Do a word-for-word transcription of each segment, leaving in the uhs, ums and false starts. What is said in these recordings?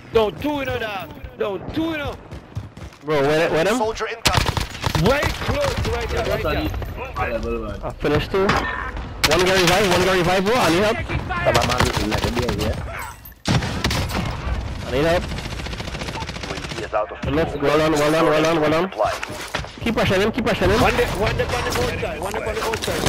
Don't do it, dog. Don't do it. Bro, where, where them? Soldier incoming. Right close, right there, right there. I finished two. One guy revive, one guy revive, bro. I need help. Sama man like a beer here. I need help. Let's roll on, roll on, roll on, roll on. Keep pushing him, keep pushing him. One day, one day on the outside, one day on the outside.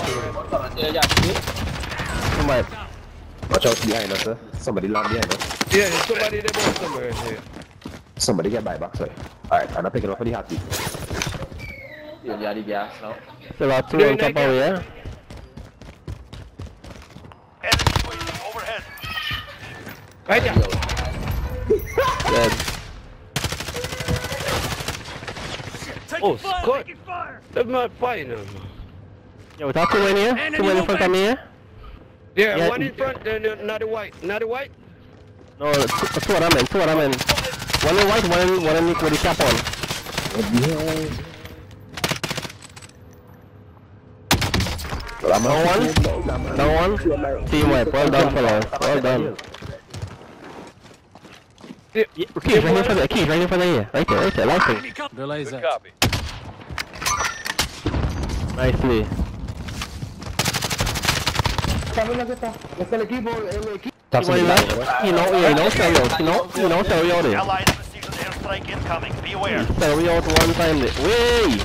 Somebody. Watch out behind us, sir. Somebody land behind us. Yeah, there's somebody there about somewhere here. Somebody get by back, sir. Alright, I'm not picking up for the happy. You got the gas now. Still got two on top of here. Overhead. Right there. Dead. Oh, Scott. That's my fire now. Yo, we got two in here. Two in front of me here. Yeah, Yeah. one in front, uh, no, not the white, not the white. No, two, two of them in, two of them in. One in white, one in, one in with the cap on. No one? No one? Team wipe, well done fellas, well done. Yeah, Yeah, Keith, right in front of Keith, right in front of you. Right there, right there, lighting. Realize that. copy. Nicely. Come on, let's go. Let's go. You know, you know, you know, stereo, you know, you know, stereo there. Allied precision airstrike incoming. Be aware. Stereo out one time there. Way!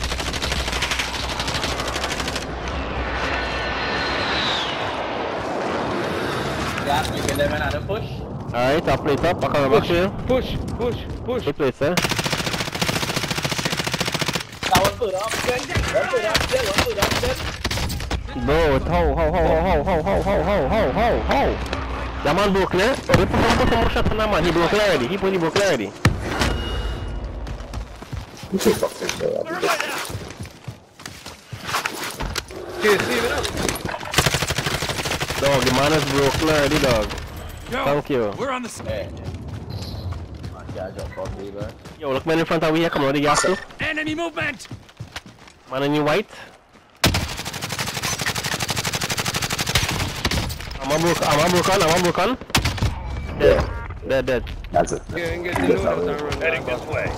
Gas, you get them another push. Alright, top plate up, back on the back here. Push, push, push. Good place, eh? Now one foot up, good. One foot up, good. One foot up, good. Bro, how, how, how, how, how, how, how, how, how, how, how? That man broke there. Oh, they put some, put some more shots on that man. He broke already. He put, he broke already. Okay, see it up. Dog, the man is broke already, dog. Yo, Thank you. we're on the same. Hey. Man, jump off me, bro. Yo, look man in front of we here. Come on, the gas too. Enemy movement. Man in you white. I'm a broke, I'm a broken, I'm a broken. Dead, dead, dead. That's it. Yeah, and get the load out and run. Heading this way.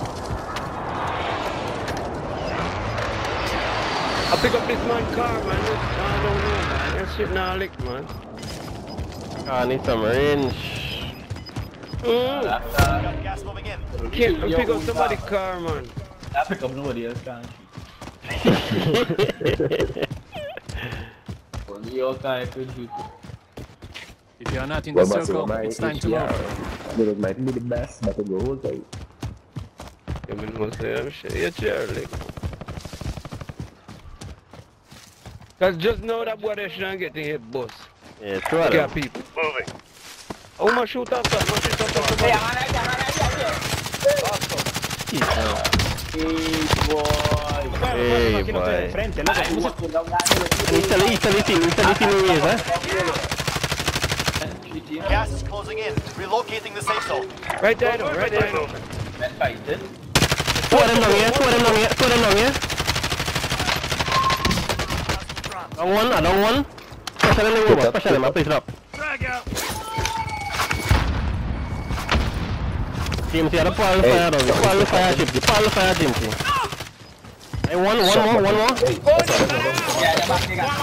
I pick up this man car, man. This, I don't know, man. That shit not lick, man. I need some range. Mm. Gas moving in. Can't pick up somebody's car, man. I pick up nobody else, can't you? Only your guy could shoot. If you're not in the circle, it's time to move. It might be the best, but it will hold tight. You mean, what's that shit? Yeah, Charlie. Cause just know that boy they shouldn't get in hit bus. Yeah, two of Got them. people. Moving. Oh, my shoot up, man. My shoot up, man. Hey, I'm on that, I'm on that, Hey, boy. Italy, Italy team, Italy team is, eh? Gas is closing in. Relocating the safe zone. Right there, no, right there. No. Two of them down here, two of them down here, two of them down here. Down one, I down one. Special them over, special them, I place it up. Drag out. Team, see, I don't pull the fire down, you pull the fire, Jim, you pull the fire, Jim. Hey, one, one more, one more. Yeah, yeah, back, nigga.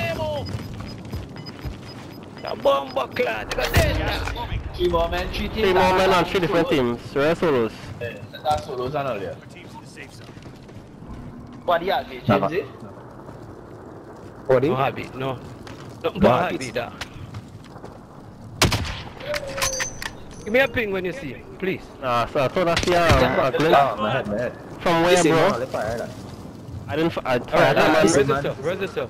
The bomb clad, look at this. Three more men, three teams. Three more men on three different teams, rest solos. That's solos and all there. What do you have, James? eh? What do No you? habit, no. No, no What? habit, that. Give me a ping when you see it, please. Nah, so I thought I see a, a glimpse. Ah, my head, my head. From where, bro? Fire, I didn't, f I Alright, tried that alright, man. raise this up, raise this up.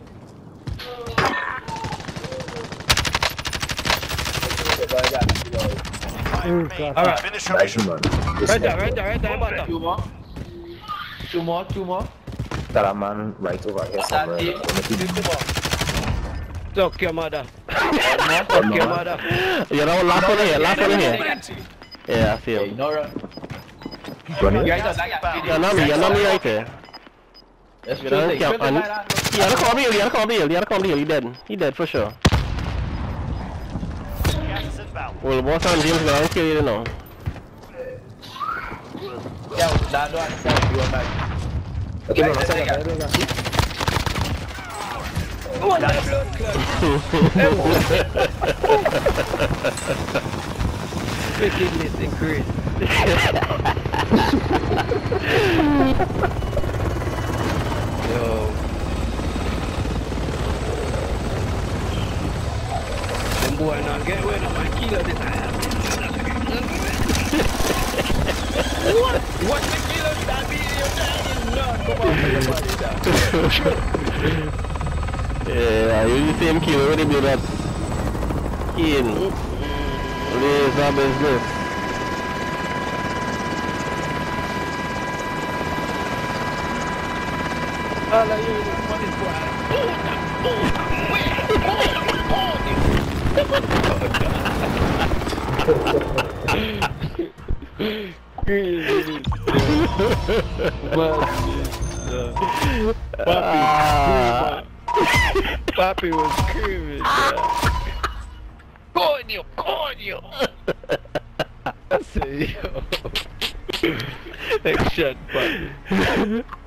Alright, Finish your nice mission. man. right there, right there, right there, bottom. Two more. Two more, two more. That man right over here somewhere. Two more. Suck your mother. Suck your mother. You know, last one here, last one here. Movement. Yeah, I see Hey, him. no run. Running. You guys are like that. You're not me, you're not me right there. Let's You shoot know, it. yeah, Shoot it and like that. the other come here, the other come here, the other come here, he dead. He dead for sure. Gas is inbound. Well, boss and James gonna kill you now. Yo, that one, that one back. Okay, Right, no, let's second, take it. second, second. Come on, that blood clot. Wickedness increased. Yo. Them boy not get away no man kilo this time. What? What the kilo that be your dad is not come out for your body down. Yeah, I use the same kilo when they do that. In. Laser business. All I hear is money boy. Crazy. Papi, Papi was screaming. Coño, coño. I say, yo. Next shot, Papi.